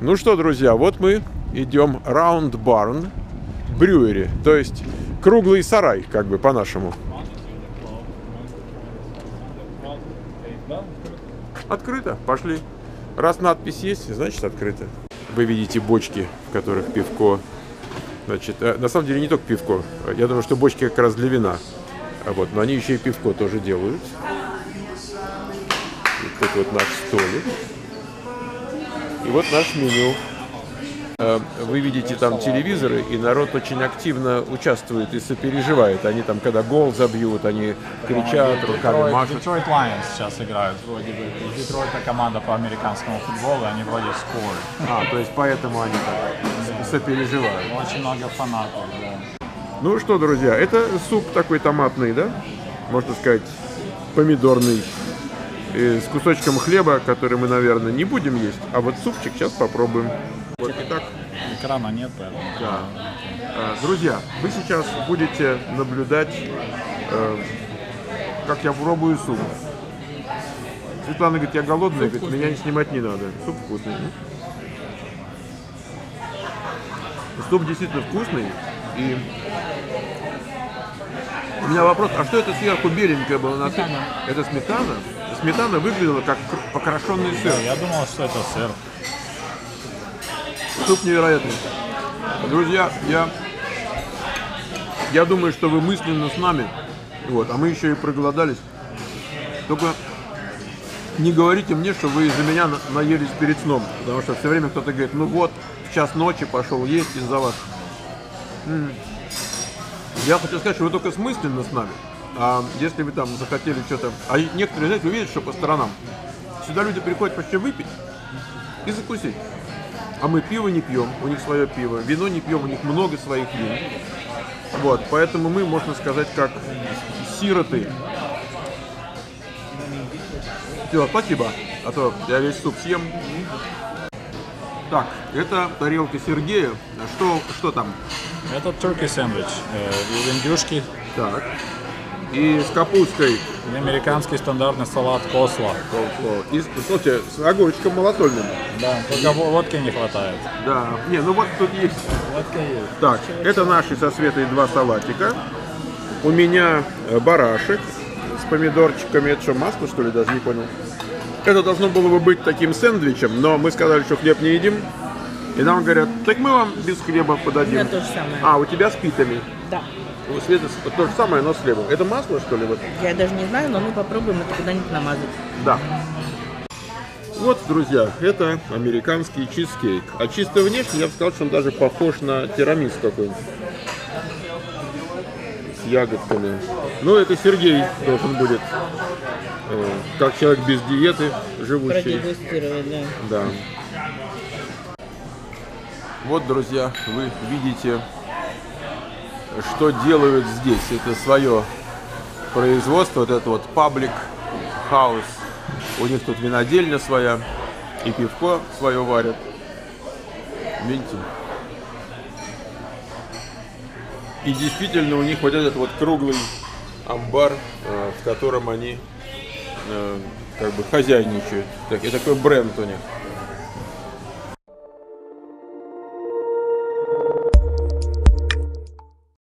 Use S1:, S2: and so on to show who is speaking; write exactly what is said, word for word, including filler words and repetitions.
S1: Ну что, друзья, вот мы идем Round Barn Brewery, то есть круглый сарай, как бы по-нашему. Открыто, пошли. Раз надпись есть, значит открыто. Вы видите бочки, в которых пивко. Значит, на самом деле не только пивко. Я думаю, что бочки как раз для вина. Вот, но они еще и пивко тоже делают. И тут вот наш столик. И вот наш меню. Вы видите там телевизоры, и народ очень активно участвует и сопереживает. Они там, когда гол забьют, они кричат, руками машут.
S2: Detroit Lions сейчас играют. Вроде бы Детройт — команда по американскому футболу, они вроде score.
S1: А, то есть поэтому они так сопереживают.
S2: Очень много фанатов, да.
S1: Ну что, друзья, это суп такой томатный, да? Можно сказать, помидорный. И с кусочком хлеба, который мы, наверное, не будем есть. А вот супчик сейчас попробуем. Вот и так.
S2: Экрана нет, поэтому.
S1: Да. Друзья, вы сейчас будете наблюдать, как я пробую суп. Светлана говорит, я голодная, говорит, меня не снимать не надо. Суп вкусный. Суп действительно вкусный. И у меня вопрос, а что это сверху беленькое было? На
S2: Сметана.
S1: Это сметана? Сметана выглядела как покрошенный сыр.
S2: Я думал, что это сыр.
S1: Суп невероятный. Друзья, я, я думаю, что вы мысленно с нами, вот, а мы еще и проголодались. Только не говорите мне, что вы из-за меня на- наелись перед сном, потому что все время кто-то говорит, ну вот, в час ночи пошел есть из-за вас. М. Я хочу сказать, что вы только смысленно с нами. А если вы там захотели что-то... А некоторые, знаете, увидят, что по сторонам. Сюда люди приходят почти выпить и закусить. А мы пиво не пьем, у них свое пиво. Вино не пьем, у них много своих вин. Вот, поэтому мы, можно сказать, как сироты. Все, спасибо. А то я весь суп съем. Так, это тарелка Сергея. Что, что там?
S2: Это turkey сэндвич э, из индюшки.
S1: Так. И с капустой.
S2: И американский стандартный салат косло.
S1: И, слушайте, с огурчиком малосольным.
S2: Да, только водки не хватает.
S1: Да. Не, ну вот тут есть.
S2: Водка есть.
S1: Так, это наши со Светой два салатика. У меня барашек с помидорчиками. Это что, масло, что ли, даже не понял? Это должно было бы быть таким сэндвичем, но мы сказали, что хлеб не едим. И нам говорят, так мы вам без хлеба подадим.
S3: У меня то же самое.
S1: А, у тебя с питами.
S3: Да.
S1: У Светы то же самое, но с хлебом. Это масло, что ли? Вот?
S3: Я даже не знаю, но мы попробуем это куда-нибудь намазать.
S1: Да. Вот, друзья, это американский чизкейк. А чисто внешне я бы сказал, что он даже похож на тирамису какой-нибудь. С ягодками. Ну, это Сергей должен будет, э, как человек без диеты, живущий.
S3: Продегустировать, да.
S1: Да. Вот, друзья, вы видите, что делают здесь. Это свое производство, вот это вот Public House. У них тут винодельня своя, и пивко свое варят. Видите? И действительно у них вот этот вот круглый амбар, в котором они как бы хозяйничают. Так, и такой бренд у них.